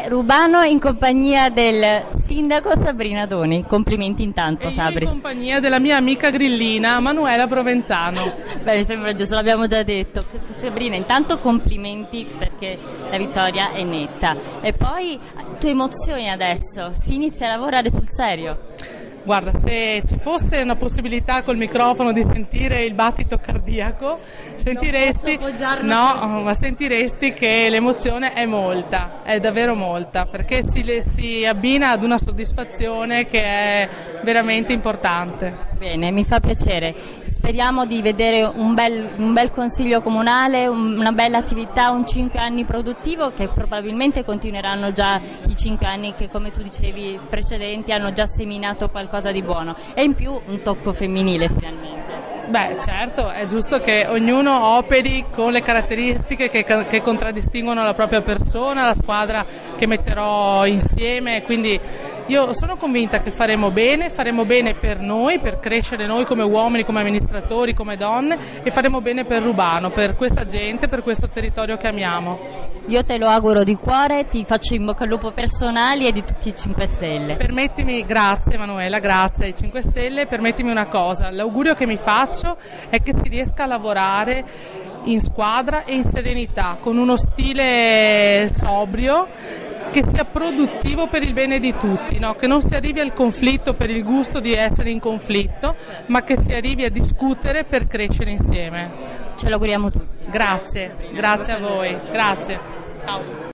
Rubano in compagnia del sindaco Sabrina Doni. Complimenti intanto, Sabri. In compagnia della mia amica grillina Manuela Provenzano. Beh, mi sembra giusto, l'abbiamo già detto. Sabrina, intanto complimenti perché la vittoria è netta. E poi tue emozioni adesso, si inizia a lavorare sul serio. Guarda, se ci fosse una possibilità col microfono di sentire il battito cardiaco, sentiresti che l'emozione è molta, è davvero molta, perché si abbina ad una soddisfazione che è veramente importante. Bene, mi fa piacere. Speriamo di vedere un bel consiglio comunale, una bella attività, un 5 anni produttivo che probabilmente continueranno già i 5 anni che, come tu dicevi, precedenti hanno già seminato qualcosa di buono, e in più un tocco femminile finalmente. Beh, certo, è giusto che ognuno operi con le caratteristiche che contraddistinguono la propria persona, la squadra che metterò insieme, quindi io sono convinta che faremo bene per noi, per crescere noi come uomini, come amministratori, come donne, e faremo bene per Rubano, per questa gente, per questo territorio che amiamo. Io te lo auguro di cuore, ti faccio in bocca al lupo personali e di tutti i 5 Stelle. Permettimi, grazie Emanuela, grazie ai 5 Stelle, permettimi una cosa, l'augurio che mi faccio è che si riesca a lavorare in squadra e in serenità, con uno stile sobrio, che sia produttivo per il bene di tutti, no? Che non si arrivi al conflitto per il gusto di essere in conflitto, ma che si arrivi a discutere per crescere insieme. Ce lo auguriamo tutti. Grazie a voi, grazie. Ciao.